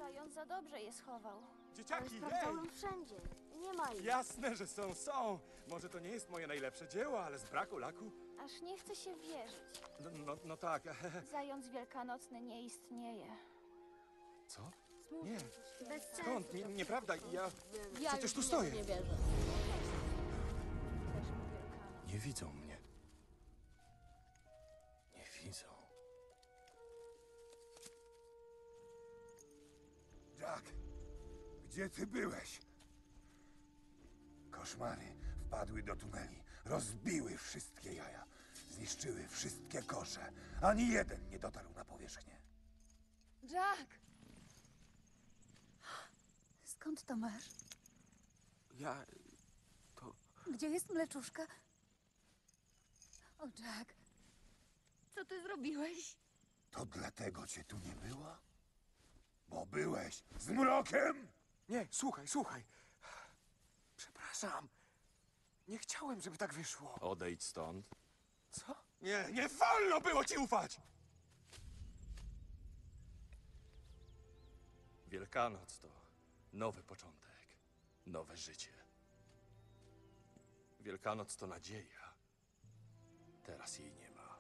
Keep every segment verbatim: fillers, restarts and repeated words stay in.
Zając za dobrze je schował. Dzieciaki, Sprawdzałem hej! wszędzie. Nie ma ich. Jasne, że są, są. Może to nie jest moje najlepsze dzieło, ale z braku laku... Aż nie chce się wierzyć. No, no, no tak. Zając wielkanocny nie istnieje. Co? Nie. Bez sensu. Skąd? Nie, nieprawda. Ja Ja przecież już tu w stoję. niego nie wierzę. Też mi Wielkanoc. Nie widzą mnie. Nie widzą. Jack, gdzie ty byłeś? Koszmary wpadły do tuneli, rozbiły wszystkie jaja, zniszczyły wszystkie kosze. Ani jeden nie dotarł na powierzchnię. Jack! Skąd to masz? Ja... to... Gdzie jest mleczuszka? O, Jack. Co ty zrobiłeś? To dlatego cię tu nie było? Bo byłeś z mrokiem? Nie, słuchaj, słuchaj. Przepraszam. Nie chciałem, żeby tak wyszło. Odejdź stąd. Co? Nie, nie wolno było ci ufać! Wielkanoc to nowy początek, nowe życie. Wielkanoc to nadzieja. Teraz jej nie ma.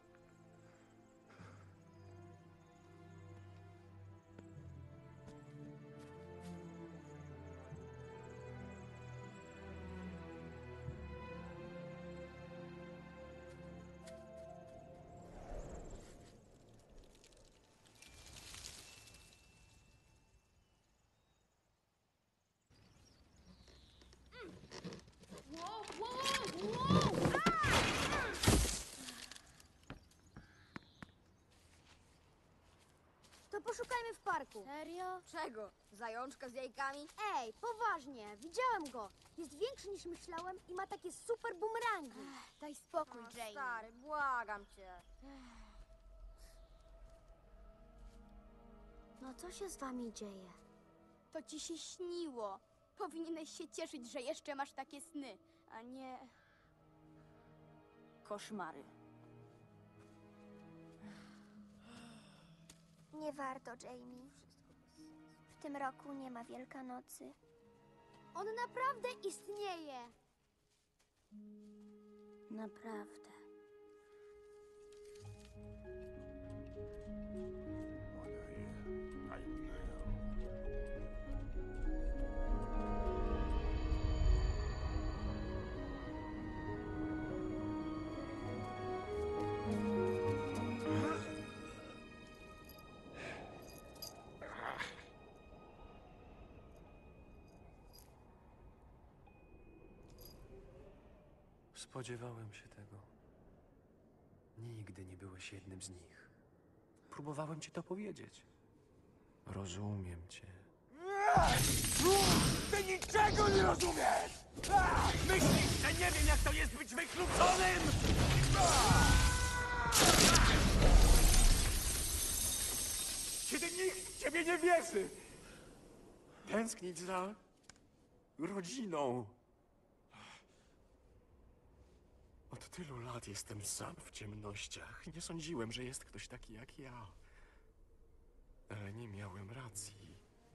Wow, wow, wow! To poszukajmy w parku. Serio? Czego? Zajączka z jajkami? Ej, poważnie, widziałem go. Jest większy niż myślałem i ma takie super bumerangi. Daj spokój, O, Jane. stary, błagam cię. No co się z wami dzieje? To ci się śniło. Powinieneś się cieszyć, że jeszcze masz takie sny, a nie koszmary. Nie warto, Jamie. W tym roku nie ma Wielkanocy. On naprawdę istnieje. Naprawdę. Spodziewałem się tego. Nigdy nie byłeś jednym z nich. Próbowałem ci to powiedzieć. Rozumiem cię. Ty niczego nie rozumiesz! Myślisz, że nie wiem, jak to jest być wykluczonym? Kiedy nikt w ciebie nie wierzy! Tęsknić za rodziną. Od tylu lat jestem sam w ciemnościach. Nie sądziłem, że jest ktoś taki jak ja. Ale nie miałem racji.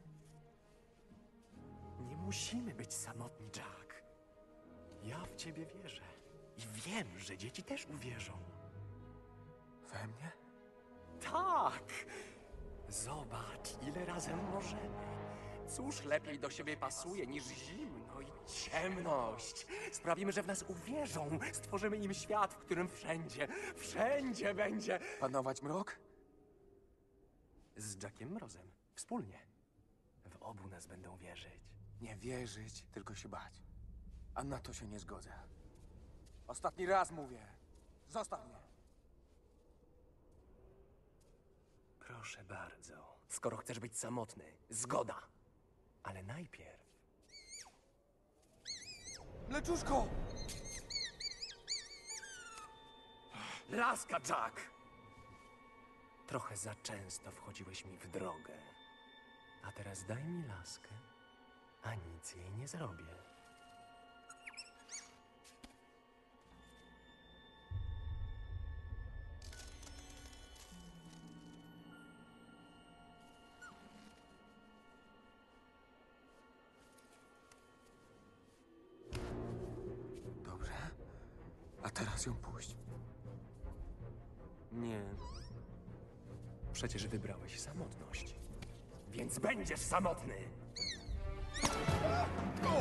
Nie musimy być samotni, Jack. Ja w ciebie wierzę. I wiem, że dzieci też uwierzą. We mnie? Tak! Zobacz, ile razem możemy. Cóż lepiej do siebie pasuje niż zimno i ciemność? Sprawimy, że w nas uwierzą. Stworzymy im świat, w którym wszędzie, wszędzie będzie Panować mrok? z Jackiem Mrozem. Wspólnie. W obu nas będą wierzyć. Nie wierzyć, tylko się bać. A na to się nie zgodzę. Ostatni raz mówię. Zostaw mnie. Proszę bardzo. Skoro chcesz być samotny, zgoda. Ale najpierw... Mleczuszko! Laska, Jack! Trochę za często wchodziłeś mi w drogę. A teraz daj mi laskę, a nic jej nie zrobię. teraz ją puść. Nie. Przecież wybrałeś samotność. Więc będziesz samotny! O!